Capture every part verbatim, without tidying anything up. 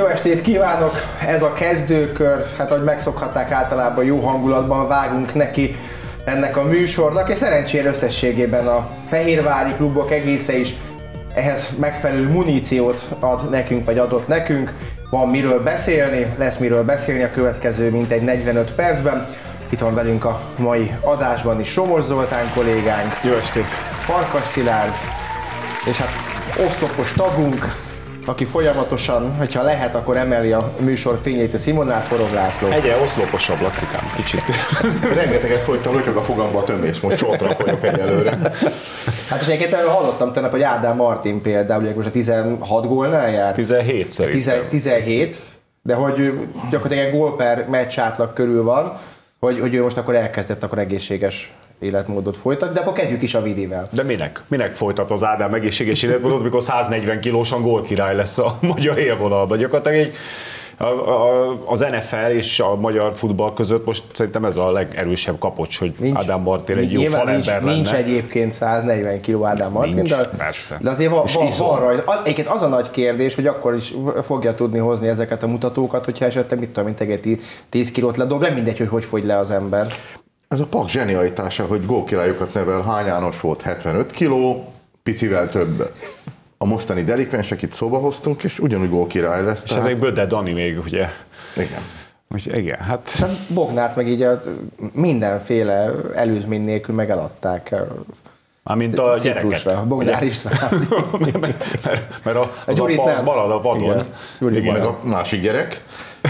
Jó estét kívánok! Ez a kezdőkör, hát ahogy megszokhatták, általában jó hangulatban vágunk neki ennek a műsornak, és szerencsére összességében a fehérvári klubok egésze is ehhez megfelelő muníciót ad nekünk, vagy adott nekünk. Van miről beszélni, lesz miről beszélni a következő mintegy negyvenöt percben. Itt van velünk a mai adásban is Somos Zoltán kollégánk. Jó estét! Farkas Szilárd, és hát oszlopos tagunk, aki folyamatosan, hogyha lehet, akkor emeli a műsor fényét, a Szimonát, Forog László. Egyre oszloposabb, Lacikám, kicsit. Rengeteget folytam, hogy a fogamba a tömés, most csótra folyok egyelőre. Hát és egyébként hallottam tegnap, hogy Ádám Martin például, ugye most a tizenhat gólnál jár? tizenhét szerintem. tizenhét, de hogy gyakorlatilag egy gól per meccs átlag körül van, hogy, hogy ő most akkor elkezdett akkor egészséges életmódot folytat, de akkor kezdjük is a Vidivel. De minek? Minek folytat az Ádám egészséges életmódot, mikor száznegyven kilósan gólkirály lesz a magyar élvonalban? Gyakorlatilag egy, a, a, az en ef el és a magyar futball között most szerintem ez a legerősebb kapocs, hogy nincs, Ádám Martin egy jó falember lenne. Nincs egyébként száznegyven kiló Ádám Martin, nincs, de, persze. de azért van, van, van rajta. Egyébként az a nagy kérdés, hogy akkor is fogja tudni hozni ezeket a mutatókat, hogyha esetleg mit tudom, mint egy tíz kilót ledob, nem mindegy, hogy hogy fogy le az ember. Ez a Paks zsenialitása, hogy gólkirályokat nevel. Hány János volt? hetvenöt kiló, picivel több. A mostani delikvensek itt szóba hoztunk, és ugyanúgy gólkirály lesz. És tehát... még Böde Dani még, ugye? Igen. Úgy, igen, hát... Bognárt meg így a mindenféle előzmény nélkül meg eladták. Mármint a Ciprusra, gyereket. Bognár István. mert, mert, mert a, az a apa az marad a padon. Meg a másik gyerek.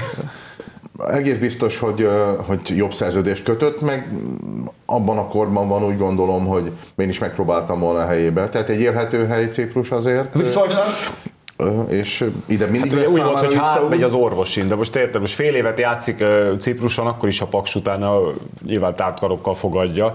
Egész biztos, hogy, hogy jobb szerződést kötött, meg abban a korban van, úgy gondolom, hogy én is megpróbáltam volna a helyébe. Tehát egy élhető hely Ciprus azért. Viszonylag. És ide mindig hát, lesz úgy volt, hogy hát megy úgy. az orvosin, de most érted, most fél évet játszik Cipruson, akkor is a Paks utána nyilván tártkarokkal fogadja.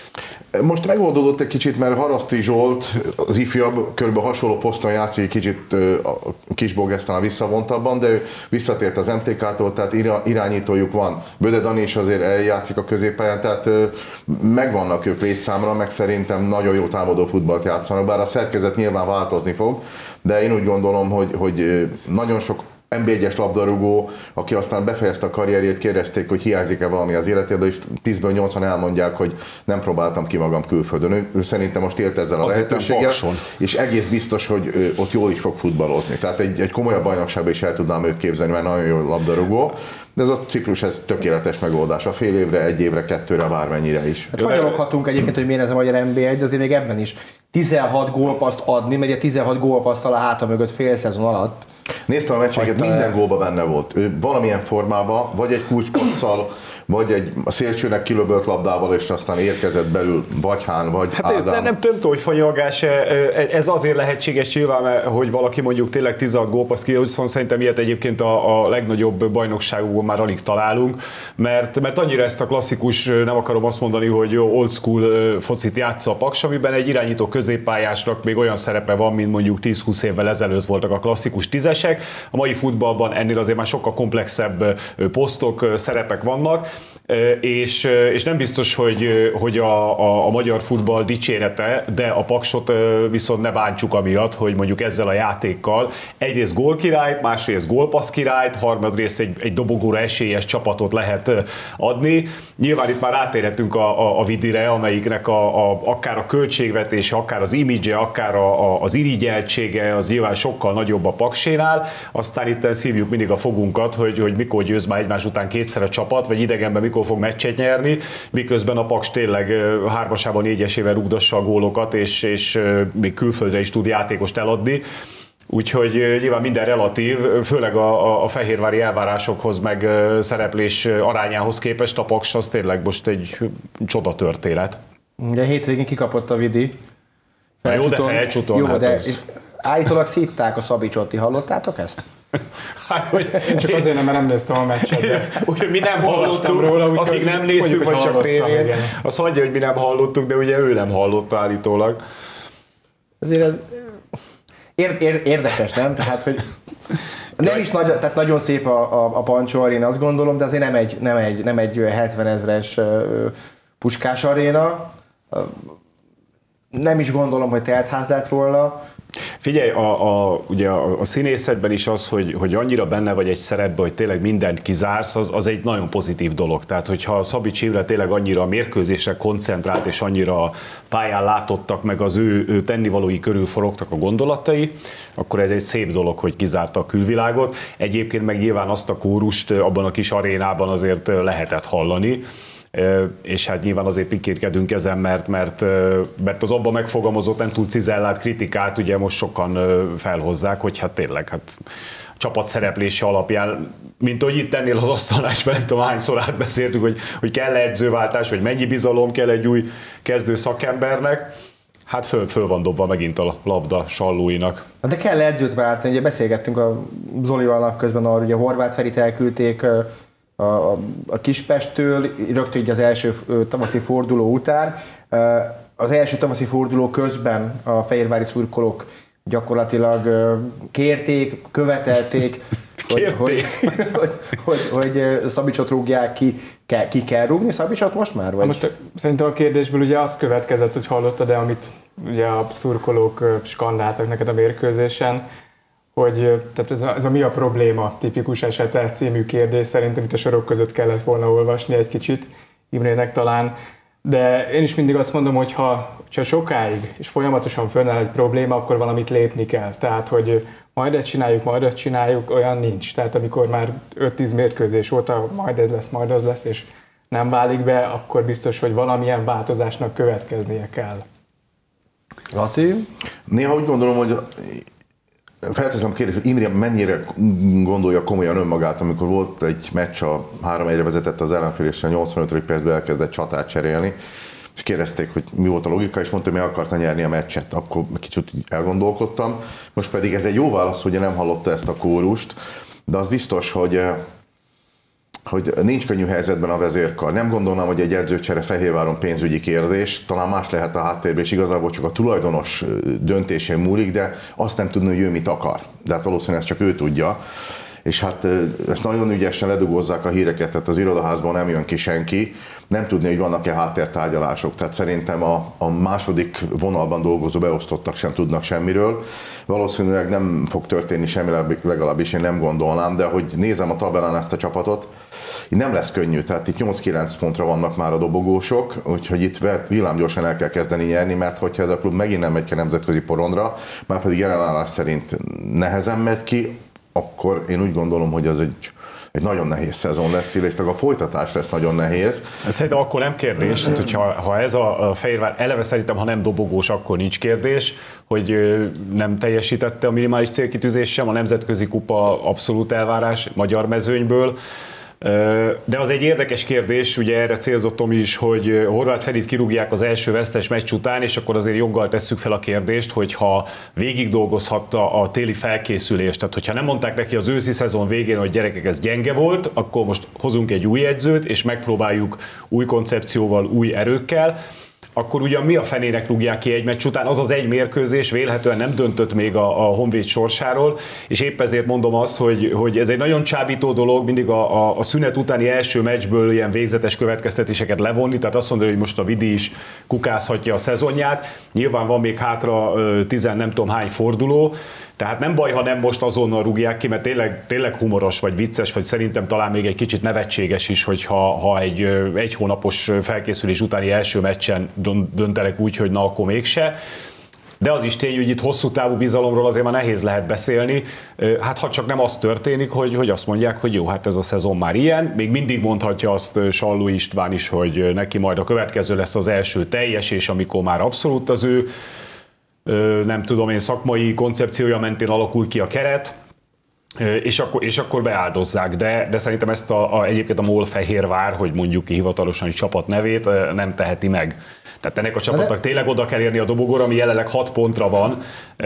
Most megoldódott egy kicsit, mert Haraszti Zsolt, az ifjabb, körülbelül hasonló poszton játszik, kicsit a Kisbogesztán visszavontabban, de ő visszatért az em té ká-tól, tehát irányítójuk van. Böde Dani is azért eljátszik a középpályán, tehát megvannak ők létszámra, meg szerintem nagyon jó támadó futballt játszanak, bár a szerkezet nyilván változni fog, de én úgy gondolom, hogy, hogy nagyon sok en bé egyes labdarúgó, aki aztán befejezte a karrierjét, kérdezték, hogy hiányzik-e valami az életéből, és tízből nyolcan elmondják, hogy nem próbáltam ki magam külföldön. Ő, ő szerintem most élt ezzel a lehetőséggel, és egész biztos, hogy ott jól is fog futballozni. Tehát egy, egy komolyabb bajnokságban is el tudnám őt képzelni, mert nagyon jó labdarúgó. De ez a Ciprus, ez tökéletes megoldás. A fél évre, egy évre, kettőre, bármennyire is. Hát fagyaloghatunk egyébként, hogy miért ez a magyar en bé egy, de azért még ebben is tizenhat gólpaszt adni, mert ugye tizenhat gólpasszal a háta mögött fél szezon alatt. Néztem a meccseket, minden gólban benne volt. Ő valamilyen formában, vagy egy kulcspasszal, vagy egy a szélsőnek kilöbölt labdával, és aztán érkezett belül vagy Hán, vagy hát Ádám. Nem, nem tudom, hogy fanyolgás, ez azért lehetséges nyilván, hogy valaki mondjuk tényleg tizenhat gólpaszt ki, viszont szerintem ilyet egyébként a, a legnagyobb bajnokságokban már alig találunk, mert, mert annyira ezt a klasszikus, nem akarom azt mondani, hogy old school focit játsza a Paks, amiben egy irányító középpályásnak még olyan szerepe van, mint mondjuk tíz-húsz évvel ezelőtt voltak a klasszikus tízesek. A mai futballban ennél azért már sokkal komplexebb posztok, szerepek vannak, és, és nem biztos, hogy, hogy a, a, a magyar futball dicsérete, de a Paksot viszont ne bántsuk amiatt, hogy mondjuk ezzel a játékkal egyrészt gólkirályt, másrészt gólpasszkirályt, harmadrészt egy, egy dobogóra esélyes csapatot lehet adni. Nyilván itt már rátérhetünk a, a, a Vidire, amelyiknek a, a, akár a költségvetése, akár az imidzse, akár a, a, az irigyeltsége az nyilván sokkal nagyobb a Paksénál. Aztán itt szívjuk mindig a fogunkat, hogy, hogy mikor győz már egymás után kétszer a csapat, vagy idegenben mikor fog meccset nyerni, miközben a Paks tényleg hármasában, négyesével rúgdassa a gólokat, és, és még külföldre is tud játékost eladni. Úgyhogy nyilván minden relatív, főleg a, a fehérvári elvárásokhoz, meg szereplés arányához képest a Paks az tényleg most egy csoda történet. De hétvégén kikapott a Vidi. Jó, de felcsuton. Jó, de állítólag szítták a Szabicsot, ti hallottátok ezt? Hát, hogy én csak azért nem, mert nem néztem a meccset. Úgyhogy mi nem hallottuk, róla, úgy, akik nem néztük, vagy csak tévén. Azt mondja, hogy mi nem hallottuk, de ugye ő nem hallotta állítólag. Azért ez ér, ér, érdekes, nem? Tehát, hogy nem is nagy, tehát nagyon szép a, a, a Pancsó aréna, azt gondolom, de azért nem egy, nem egy, nem egy hetvenezres puskás aréna. nem is gondolom, hogy teltház lett volna. Figyelj, a, a, ugye a, a színészetben is az, hogy, hogy annyira benne vagy egy szerepbe, hogy tényleg mindent kizársz, az, az egy nagyon pozitív dolog. Tehát, hogyha Szabics Imre tényleg annyira a mérkőzésre koncentrált, és annyira pályán látottak, meg az ő, ő tennivalói körül forogtak a gondolatai, akkor ez egy szép dolog, hogy kizárta a külvilágot. Egyébként meg nyilván azt a kórust abban a kis arénában azért lehetett hallani, és hát nyilván azért pikérkedünk ezen, mert, mert, mert az abban megfogalmazott, nem túl cizellált kritikát ugye most sokan felhozzák, hogy hát tényleg hát a csapat szereplése alapján, mint hogy itt ennél az asztalnál is, nem tudom hányszor átbeszéltük, hogy, hogy kell-e edzőváltás, vagy mennyi bizalom kell egy új kezdő szakembernek, hát föl, föl van dobva megint a labda Sallóinak. De kell edzőt váltani, ugye beszélgettünk a Zolival napközben arról, hogy a Horváth Ferit elküldték a, a, a Kispesttől, rögtön így az első tavaszi forduló után. Az első tavaszi forduló közben a fehérvári szurkolók gyakorlatilag kérték, követelték, hogy, hogy, hogy, hogy, hogy Szabicsot rúgják ki, ke, ki kell rúgni Szabicsot most már? Vagy? Most szerintem a kérdésből ugye az következett, hogy hallottad, de amit ugye a szurkolók skandáltak neked a mérkőzésen, hogy tehát ez, a, ez a mi a probléma tipikus esete című kérdés, szerintem itt a sorok között kellett volna olvasni egy kicsit, Imrének talán, de én is mindig azt mondom, hogy ha, ha sokáig és folyamatosan fönnáll egy probléma, akkor valamit lépni kell. Tehát, hogy majd ezt csináljuk, majd ezt csináljuk, olyan nincs. Tehát amikor már öt-tíz mérkőzés óta majd ez lesz, majd az lesz, és nem válik be, akkor biztos, hogy valamilyen változásnak következnie kell. Laci? Néha úgy gondolom, hogy felteszem a kérdést, hogy Imre mennyire gondolja komolyan önmagát, amikor volt egy meccs, a három egyre vezetett az ellenfél, és a nyolcvanötödik percben elkezdett csatát cserélni, és kérdezték, hogy mi volt a logika, és mondta, hogy meg akarta nyerni a meccset. Akkor kicsit elgondolkodtam. Most pedig ez egy jó válasz, hogy nem hallotta ezt a kórust, de az biztos, hogy hogy nincs könnyű helyzetben a vezérkar. Nem gondolnám, hogy egy edzőcsere Fehérváron pénzügyi kérdés, talán más lehet a háttérben, és igazából csak a tulajdonos döntésén múlik, de azt nem tudni, hogy ő mit akar. De hát valószínűleg ezt csak ő tudja. És hát ezt nagyon ügyesen ledugozzák a híreket, tehát az irodaházban nem jön ki senki, nem tudni, hogy vannak-e háttértárgyalások. Tehát szerintem a, a második vonalban dolgozó beosztottak sem tudnak semmiről. Valószínűleg nem fog történni semmi, legalábbis én nem gondolnám, de hogy nézem a tabellán ezt a csapatot, így nem lesz könnyű, tehát itt nyolc-kilenc pontra vannak már a dobogósok, úgyhogy itt villámgyorsan el kell kezdeni nyerni, mert hogyha ez a klub megint nem megy ki nemzetközi porondra, már pedig jelenállás szerint nehezen megy ki, akkor én úgy gondolom, hogy az egy, egy nagyon nehéz szezon lesz, illetve a folytatás lesz nagyon nehéz. Szerintem akkor nem kérdés, tehát, hogyha, ha ez a Fehérvár, eleve szerintem, ha nem dobogós, akkor nincs kérdés, hogy nem teljesítette a minimális célkitűzés sem, a nemzetközi kupa abszolút elvárás magyar mezőnyből. De az egy érdekes kérdés, ugye erre célzottam is, hogy Horváth Ferit kirúgják az első vesztes meccs után, és akkor azért joggal tesszük fel a kérdést, hogy ha végig dolgozhatta a téli felkészülést, tehát hogyha nem mondták neki az őszi szezon végén, hogy gyerekek, ez gyenge volt, akkor most hozunk egy új edzőt, és megpróbáljuk új koncepcióval, új erőkkel, akkor ugyan mi a fenének rúgják ki egy meccs után? Az az egy mérkőzés vélhetően nem döntött még a, a Honvéd sorsáról, és épp ezért mondom azt, hogy, hogy ez egy nagyon csábító dolog, mindig a, a, a szünet utáni első meccsből ilyen végzetes következtetéseket levonni, tehát azt mondani, hogy most a Vidi is kukázhatja a szezonját. Nyilván van még hátra tizen nem tudom hány forduló, tehát nem baj, ha nem most azonnal rúgják ki, mert tényleg, tényleg humoros, vagy vicces, vagy szerintem talán még egy kicsit nevetséges is, hogyha ha egy egy hónapos felkészülés utáni első meccsen döntelek úgy, hogy na, akkor mégse. De az is tény, hogy itt hosszú távú bizalomról azért már nehéz lehet beszélni. Hát ha csak nem az történik, hogy, hogy azt mondják, hogy jó, hát ez a szezon már ilyen. Még mindig mondhatja azt Salló István is, hogy neki majd a következő lesz az első teljes, és amikor már abszolút az ő nem tudom én, szakmai koncepciója mentén alakul ki a keret, és akkor, és akkor beáldozzák, de, de szerintem ezt a, a, egyébként a MOL Fehérvár, hogy mondjuk ki hivatalosan egy csapat nevét, nem teheti meg. Tehát ennek a csapatnak tényleg oda kell érni a dobogóra, ami jelenleg hat pontra van,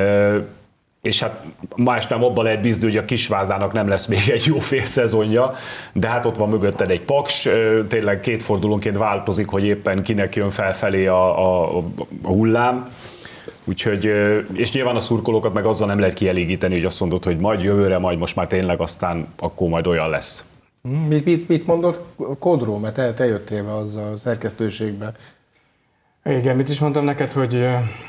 és hát más nem abban lehet bízni, hogy a Kisvárdának nem lesz még egy jó fél szezonja, de hát ott van mögötted egy Paks, tényleg két fordulónként változik, hogy éppen kinek jön felfelé a, a, a hullám. Úgyhogy, és nyilván a szurkolókat meg azzal nem lehet kielégíteni, hogy azt mondod, hogy majd jövőre, majd most már tényleg aztán akkor majd olyan lesz. Mit, mit, mit mondott Kodró, mert te, te jöttél be azzal a szerkesztőségbe? Igen, mit is mondtam neked, hogy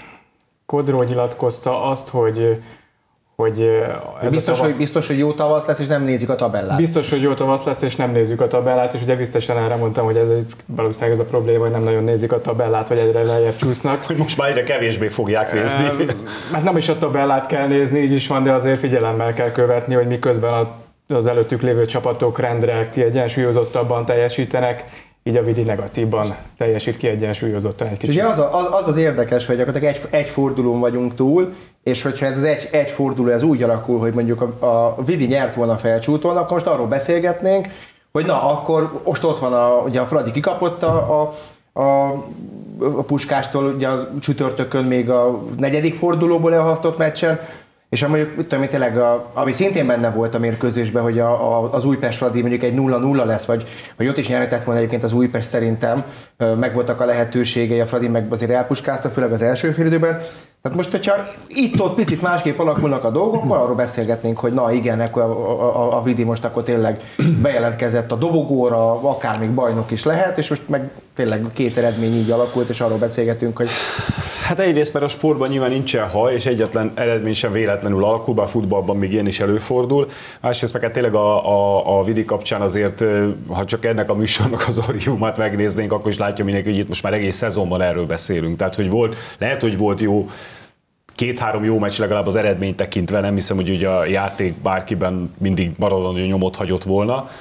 Kodró nyilatkozta azt, hogy hogy ez biztos, tavasz, hogy, biztos, hogy jó tavasz lesz, és nem nézik a tabellát. Biztos, hogy jó tavasz lesz, és nem nézzük a tabellát, és ugye biztosan erre mondtam, hogy ez egy, valószínűleg ez a probléma, hogy nem nagyon nézik a tabellát, vagy egyre lejjebb csúsznak. Hogy most már egyre kevésbé fogják nézni. Mert nem is a tabellát kell nézni, így is van, de azért figyelemmel kell követni, hogy miközben az előttük lévő csapatok rendre kiegyensúlyozottabban teljesítenek, így a Vidi negatívban teljesít kiegyensúlyozottan egy kicsit. És ugye az, a, az, az az érdekes, hogy gyakorlatilag egy, egy fordulón vagyunk túl, és hogyha ez az egy, egy forduló ez úgy alakul, hogy mondjuk a, a Vidi nyert volna Felcsúton, akkor most arról beszélgetnénk, hogy na, akkor most ott van a, ugye a Fradi kikapott a, a, a, a Puskástól, ugye a csütörtökön még a negyedik fordulóból elhasztott meccsen, és mondjuk, mit tudom, tényleg, a, ami szintén benne volt a mérkőzésben, hogy a, a, az Újpest-Fradi mondjuk egy nulla nulla lesz, vagy, vagy ott is nyerhetett volna egyébként az Újpest szerintem, megvoltak a lehetőségei, a Fradi meg azért elpuskázta, főleg az első félidőben. Tehát most, hogyha itt-ott picit másképp alakulnak a dolgok, akkor arról beszélgetnénk, hogy na igen, akkor a, a, a Vidi most akkor tényleg bejelentkezett a dobogóra, akár még bajnok is lehet, és most meg tényleg két eredmény így alakult, és arról beszélgetünk, hogy... Hát egyrészt, mert a sportban nyilván nincsen ha, és egyetlen eredmény sem véletlenül alakul, bár futballban még ilyen is előfordul. Másrészt meg hát tényleg a, a, a Vidi kapcsán azért, ha csak ennek a műsornak az archívumát megnéznénk, akkor is látja mindenki, hogy itt most már egész szezonban erről beszélünk. Tehát, hogy volt, lehet, hogy volt jó két-három jó meccs legalább az eredményt tekintve, nem hiszem, hogy ugye a játék bárkiben mindig maradandó nyomot hagyott volna.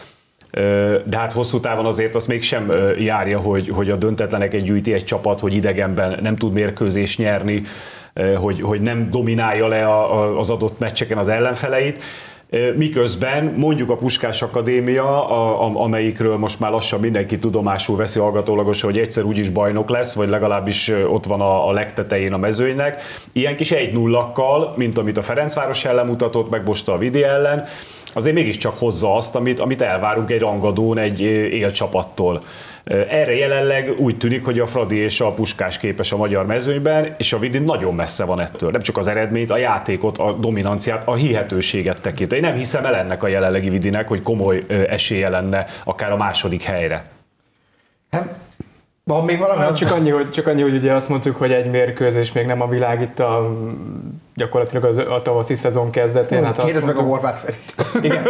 De hát hosszú távon azért azt mégsem járja, hogy, hogy a döntetleneket gyűjti egy csapat, hogy idegenben nem tud mérkőzést nyerni, hogy, hogy nem dominálja le a, a, az adott meccseken az ellenfeleit. Miközben mondjuk a Puskás Akadémia, a, a, amelyikről most már lassan mindenki tudomásul veszi hallgatólagosan, hogy egyszer úgyis bajnok lesz, vagy legalábbis ott van a, a legtetején a mezőnynek. Ilyen kis egy nullakkal, mint amit a Ferencváros ellen mutatott, meg most a Vidi ellen, azért mégiscsak hozza azt, amit, amit elvárunk egy rangadón, egy élcsapattól. Erre jelenleg úgy tűnik, hogy a Fradi és a Puskás képes a magyar mezőnyben, és a Vidi nagyon messze van ettől. Nem csak az eredményt, a játékot, a dominanciát, a hihetőséget tekint. Én nem hiszem el ennek a jelenlegi Vidinek, hogy komoly esélye lenne akár a második helyre. Hát, van még valami? Hát csak, annyi, hogy, csak annyi, hogy ugye azt mondtuk, hogy egy mérkőzés még nem a világ itt a gyakorlatilag az, a tavaszi szezon kezdetén. Hát kérdezd meg a Horváth Ferit. Igen.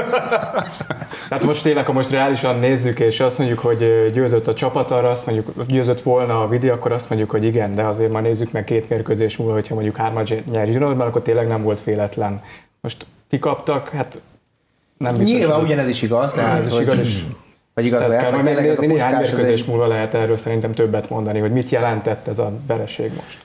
Tehát most tényleg, ha most reálisan nézzük, és azt mondjuk, hogy győzött a csapat, arra azt mondjuk, győzött volna a Vidi, akkor azt mondjuk, hogy igen, de azért már nézzük meg két mérkőzés múlva, hogyha mondjuk hármat nyer zsinórban, akkor tényleg nem volt véletlen. Most kikaptak, hát nem biztos. Nyilván ugyanez is igaz, tehát, ez hogy... igaz, és vagy igaz ezt lehet, kell meg tényleg ez a megnézni, néhány Puskás mérkőzés azért... múlva lehet erről szerintem többet mondani, hogy mit jelentett ez a vereség most.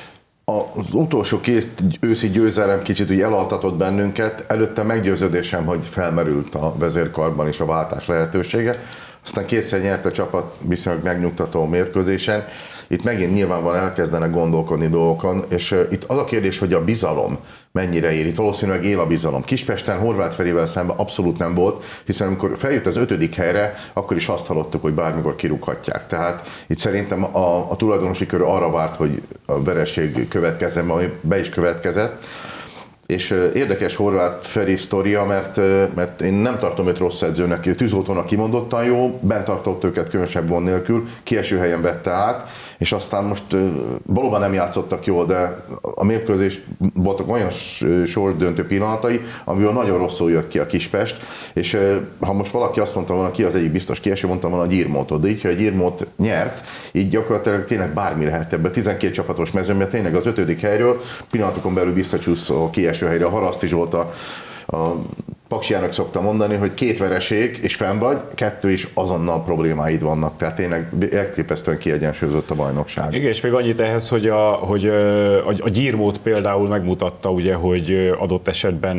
Az utolsó két őszi győzelem kicsit úgy elaltatott bennünket, előtte meggyőződésem, hogy felmerült a vezérkarban is a váltás lehetősége. Aztán kétszer nyert a csapat viszonylag megnyugtató mérkőzésen. Itt megint nyilvánvalóan elkezdenek gondolkodni dolgokon, és uh, itt az a kérdés, hogy a bizalom mennyire ér. Itt valószínűleg él a bizalom. Kispesten Horváth Ferivel szemben abszolút nem volt, hiszen amikor feljött az ötödik helyre, akkor is azt hallottuk, hogy bármikor kirúghatják. Tehát itt szerintem a, a tulajdonosi kör arra várt, hogy a vereség következzen, ami be is következett. És érdekes Horváth Feri sztoria, mert, mert én nem tartom őt rossz edzőnek, tűzoltónak kimondottan jó, bent tartott őket különösebb gond nélkül, kieső helyen vette át, és aztán most valóban nem játszottak jól, de a mérkőzés voltak olyan sorsdöntő pillanatai, amiből nagyon rosszul jött ki a Kispest, és ha most valaki azt mondta volna, ki az egyik biztos kieső, mondtam volna a Gyirmótod, de így, hogy a Gyirmót nyert, így gyakorlatilag tényleg bármi lehet ebben. tizenkét csapatos mezőnyben tényleg az ötödik helyről pillanatokon belül visszacsúszó kieső helyre. A Haraszti Zsolt a, a Paksiának szokta mondani, hogy két vereség és fenn vagy, kettő is azonnal problémáid vannak. Tehát tényleg elképesztően kiegyensúlyozott a bajnokság. Igen, és még annyit ehhez, hogy a, hogy a, a Gyirmót például megmutatta, ugye, hogy adott esetben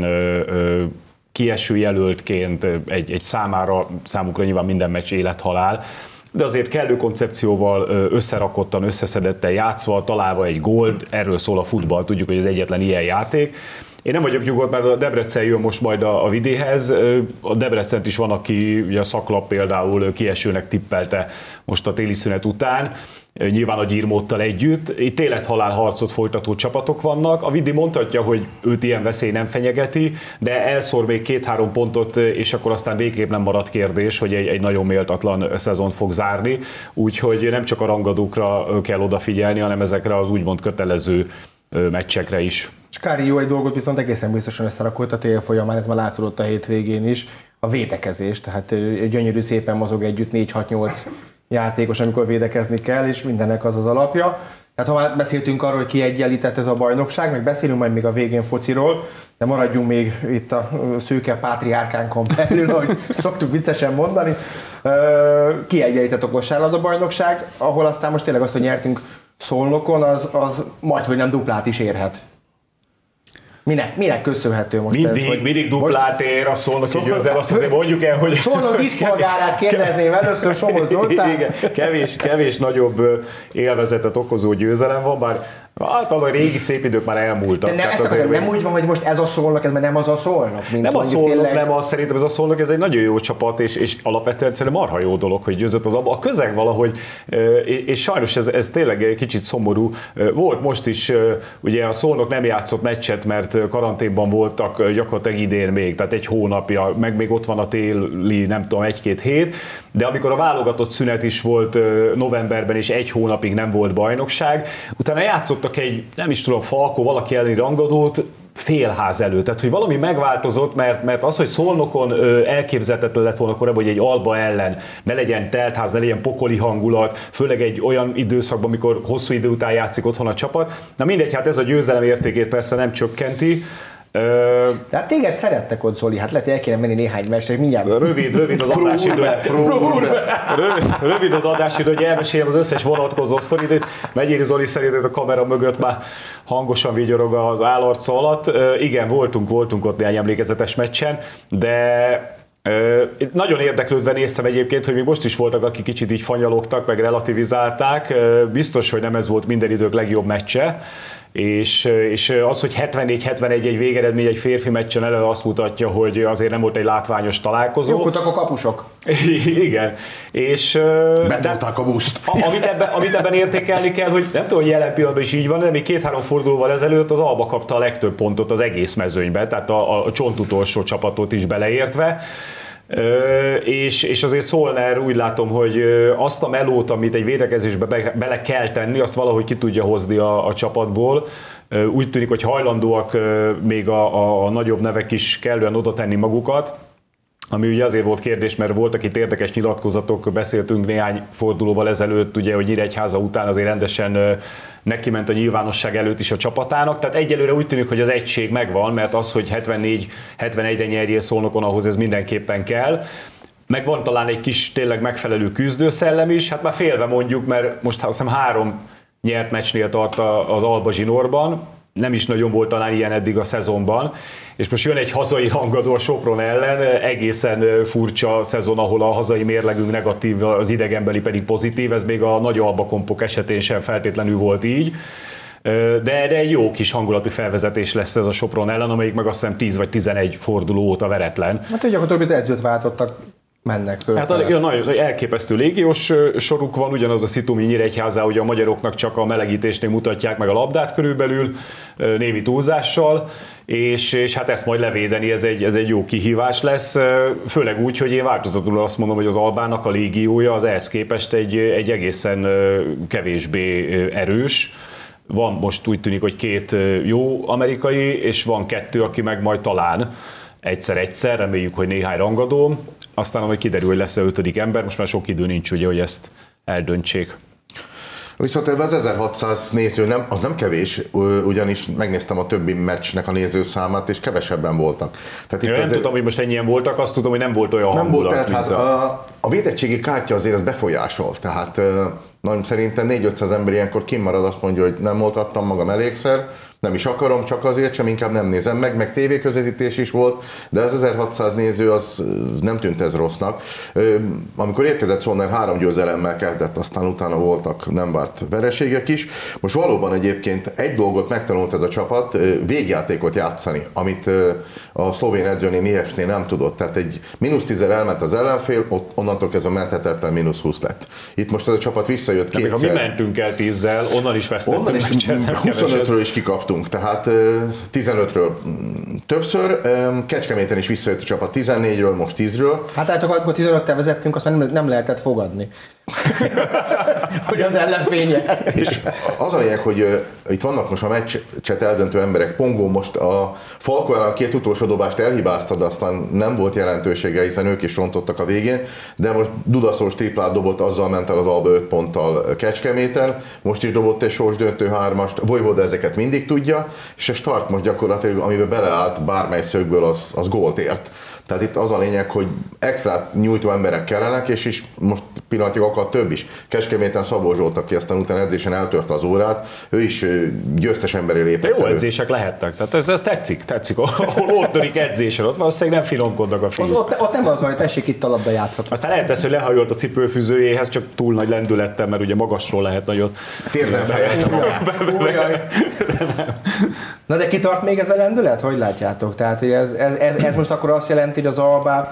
kieső jelöltként egy, egy számára, számukra nyilván minden meccs élet-halál, de azért kellő koncepcióval, összerakottan, összeszedetten játszva, találva egy gólt, erről szól a futball, tudjuk, hogy ez egyetlen ilyen játék. Én nem vagyok nyugodt, mert a Debrecen jön most majd a, a Vidihez. A Debrecent is van, aki ugye a szaklap például kiesőnek tippelte most a téli szünet után. Nyilván a Gyirmóttal együtt. Itt élet-halál harcot folytató csapatok vannak. A Vidi mondhatja, hogy őt ilyen veszély nem fenyegeti, de elszór még két-három pontot, és akkor aztán végképp nem marad kérdés, hogy egy, egy nagyon méltatlan szezont fog zárni. Úgyhogy nem csak a rangadókra kell odafigyelni, hanem ezekre az úgymond kötelező meccsekre is. És Kári jó egy dolgot viszont egészen biztosan összerakolt a tél folyamán, ez már látszódott a hétvégén is, a védekezés, tehát gyönyörű szépen mozog együtt négy hat nyolc játékos, amikor védekezni kell, és mindennek az az alapja. Tehát ha már beszéltünk arról, hogy kiegyenlített ez a bajnokság, meg beszélünk majd még a végén fociról, de maradjunk még itt a szőke pátriárkánkon belül, ahogy szoktuk viccesen mondani. Kiegyenlített a kosárlabda bajnokság, ahol aztán most tényleg azt, hogy nyertünk Szolnokon, az, az majdhogy nem duplát is érhet. Minek, minek köszönhető most mindig, ez? Hogy mindig duplát ér a Szolnoki győzelem, azt azért mondjuk el, hogy... Szolnok díszpolgárát kérdezném először, Somos Zoltán. Igen, kevés, kevés nagyobb élvezetet okozó győzelem van, bár hát a régi szép idők már elmúltak. De nem, ezt akarom, nem úgy van, hogy most ez a Szolnok, ez már nem az a Szolnok. Mint nem a Szolnok, tényleg... nem az, szerintem ez a Szolnok, ez egy nagyon jó csapat, és, és alapvetően szerintem marha jó dolog, hogy győzött az abba. A közeg valahogy, és sajnos ez, ez tényleg kicsit szomorú. Volt most is, ugye a Szolnok nem játszott meccset, mert karanténban voltak gyakorlatilag idén még, tehát egy hónapja, meg még ott van a téli, nem tudom, egy-két hét, de amikor a válogatott szünet is volt novemberben, és egy hónapig nem volt bajnokság, utána játszottak egy, nem is tudom, Falkó, valaki elleni rangadót, félház előtt. Tehát, hogy valami megváltozott, mert, mert az, hogy Szolnokon elképzelhetetlen lett volna korábban, hogy egy Alba ellen ne legyen teltház, ne legyen pokoli hangulat, főleg egy olyan időszakban, amikor hosszú idő után játszik otthon a csapat. Na mindegy, hát ez a győzelem értékét persze nem csökkenti. De hát téged szerettek ott, Zoli, hát lehet, hogy el kéne menni néhány meccsre, mindjárt. Rövid, rövid az adásidő. Rövid, rövid az adásidő, hogy elmeséljem az összes vonatkozó sztorit. Megyéri Zoli szerint a kamera mögött már hangosan vigyorog az állarca alatt. Igen, voltunk, voltunk ott néhány emlékezetes meccsen, de nagyon érdeklődve néztem egyébként, hogy még most is voltak, akik kicsit így fanyalogtak, meg relativizálták. Biztos, hogy nem ez volt minden idők legjobb meccse. És, és az, hogy hetvennégy hetvenegy egy végeredmény egy férfi meccsen elő azt mutatja, hogy azért nem volt egy látványos találkozó. Jók voltak a kapusok. Igen. És betolták a buszt. Amit ebben, amit ebben értékelni kell, hogy nem tudom, hogy jelen pillanatban is így van, de még két-három fordulóval ezelőtt az Alba kapta a legtöbb pontot az egész mezőnybe, tehát a, a csont utolsó csapatot is beleértve. Ö, és, és azért Szolner úgy látom, hogy azt a melót, amit egy védekezésbe be, bele kell tenni, azt valahogy ki tudja hozni a, a csapatból. Úgy tűnik, hogy hajlandóak még a, a, a nagyobb nevek is kellően oda tenni magukat. Ami ugye azért volt kérdés, mert voltak itt érdekes nyilatkozatok, beszéltünk néhány fordulóval ezelőtt, ugye, hogy Nyíregyháza után azért rendesen neki ment a nyilvánosság előtt is a csapatának, tehát egyelőre úgy tűnik, hogy az egység megvan, mert az, hogy hetvennégy hetvenegyre nyerjél Szolnokon, ahhoz ez mindenképpen kell. Meg van talán egy kis tényleg megfelelő küzdőszellem is, hát már félve mondjuk, mert most azt hiszem három nyert meccsnél tart az Alba zsinórban, nem is nagyon volt talán ilyen eddig a szezonban, és most jön egy hazai rangadó a Sopron ellen, egészen furcsa szezon, ahol a hazai mérlegünk negatív, az idegenbeli pedig pozitív, ez még a nagy Alba kompok esetén sem feltétlenül volt így. De, de egy jó kis hangulatú felvezetés lesz ez a Sopron ellen, amelyik meg azt hiszem tíz vagy tizenegy forduló óta veretlen. Hát hogy gyakorlatilag edzőt váltottak, mennek hát a, nagyon elképesztő légiós soruk van, ugyanaz a szitu, mint Nyíregyházán, hogy a magyaroknak csak a melegítésnél mutatják meg a labdát körülbelül, némi túlzással, és, és hát ezt majd levédeni, ez egy, ez egy jó kihívás lesz, főleg úgy, hogy én változatlanul azt mondom, hogy az Albának a légiója az ehhez képest egy, egy egészen kevésbé erős. Van most úgy tűnik, hogy két jó amerikai, és van kettő, aki meg majd talán egyszer-egyszer, reméljük, hogy néhány rangadó. Aztán majd kiderül, hogy lesz-e ötödik ember, most már sok idő nincs, ugye, hogy ezt eldöntsék. Viszont az ezerhatszáz néző nem, az nem kevés, ugyanis megnéztem a többi meccsnek a nézőszámát, és kevesebben voltak. Tehát itt nem azért... tudom, hogy most ennyien voltak, azt tudom, hogy nem volt olyan nem hangulat. Volt, tehát a, a védettségi kártya azért az befolyásol, tehát nagyon szerintem négy-ötszáz ember ilyenkor kimarad, azt mondja, hogy nem oltattam magam elégszer, nem is akarom, csak azért sem, inkább nem nézem meg, meg tévéközvetítés is volt, de az ezerhatszáz néző az nem tűnt ez rossznak. Amikor érkezett Szolner, három győzelemmel kezdett, aztán utána voltak nem várt vereségek is. Most valóban egyébként egy dolgot megtanult ez a csapat, végjátékot játszani, amit a szlovén edzőnél Mihevsnél nem tudott. Tehát egy mínusz tízzel elment az ellenfél, ott onnantól kezdve menthetetlen mínusz húsz lett. Itt most ez a csapat visszajött de kétszer. Mi mentünk el tízzel, onnan is vesztettünk. Onnan is huszonötről is kikaptunk, tehát tizenötről többször. Kecskeméten is visszajött a csapat tizennégyről, most tízről. Hát hát akkor tizenöttel vezettünk, azt már nem, nem lehetett fogadni. hogy az ellenfénye. És az a lényeg, hogy uh, itt vannak most a meccset eldöntő emberek. Pongó most a Falko ellen a két utolsó dobást elhibázta, de aztán nem volt jelentősége, hiszen ők is rontottak a végén, de most dudaszós triplát dobott, azzal ment el az Alba öt ponttal Kecskeméten, most is dobott egy sorsdöntő hármast, Vojvoda ezeket mindig tudja, és a Stark most gyakorlatilag, amiben beleállt bármely szögből, az, az gólt ért. Tehát itt az a lényeg, hogy extra nyújtó emberek kellenek, és is most pillanatig akad több is. Kecskeméten Szabó Zsolt, aki aztán utána edzésen eltörte az órát, ő is győztes emberé lépett. Jó elő. edzések lehettek, tehát ez, ez tetszik, tetszik, ahol ott törik edzésen, ott valószínűleg nem finomkodnak a fiúk. Ott, ott, ott nem az van, hogy tessék itt a labda játszat. Aztán lehet ez, hogy lehajolt a cipőfűzőjéhez, csak túl nagy lendülettel, mert ugye magasról lehet nagyot. Férden fejelt. Na de kitart még ez a lendület? Hogy látjátok? Tehát hogy ez, ez, ez, ez most akkor azt jelenti, hogy az Alba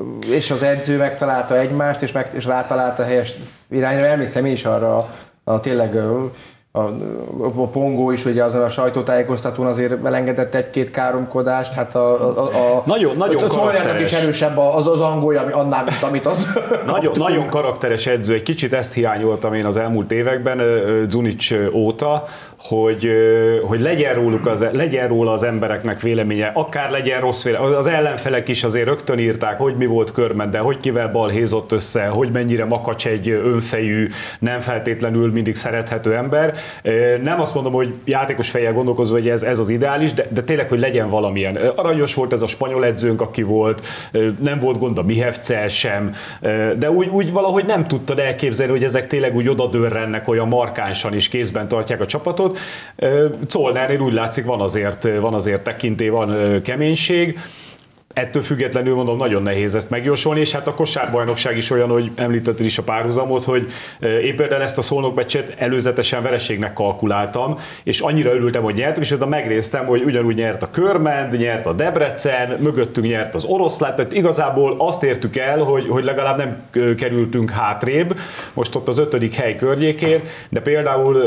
és az edző megtalálta egymást, és, meg, és rátalálta a helyes irányra. Emlékszem én is arra a, a tényleg a, a Pongó is ugye azon a sajtótájékoztatón azért elengedett egy-két káromkodást, hát a, a, a, nagyon, nagyon a Szoljának is erősebb az, az angolja, ami annál, mint amit az nagyon, nagyon karakteres edző, egy kicsit ezt hiányoltam én az elmúlt években, Dzunic óta, hogy, hogy legyen, róluk az, legyen róla az embereknek véleménye, akár legyen rossz véleménye. Az ellenfelek is azért rögtön írták, hogy mi volt Körmenden, hogy kivel balhézott össze, hogy mennyire makacs egy önfejű, nem feltétlenül mindig szerethető ember. Nem azt mondom, hogy játékos fejjel gondolkozva, hogy ez, ez az ideális, de, de tényleg, hogy legyen valamilyen. Aranyos volt ez a spanyol edzőnk, aki volt, nem volt gond a Mihevccel sem, de úgy, úgy valahogy nem tudtad elképzelni, hogy ezek tényleg úgy odadörrennek olyan markánsan is kézben tartják a csapatot. Zollnernél úgy látszik, van azért, van azért tekintély, van keménység. Ettől függetlenül mondom, nagyon nehéz ezt megjósolni, és hát a kosárbajnokság is olyan, hogy említetted is a párhuzamot, hogy én például ezt a Szolnok meccset előzetesen vereségnek kalkuláltam, és annyira örültem, hogy nyertük, és oda megnéztem, hogy ugyanúgy nyert a Körmend, nyert a Debrecen, mögöttünk nyert az Oroszlán, tehát igazából azt értük el, hogy, hogy legalább nem kerültünk hátrébb, most ott az ötödik hely környékén, de például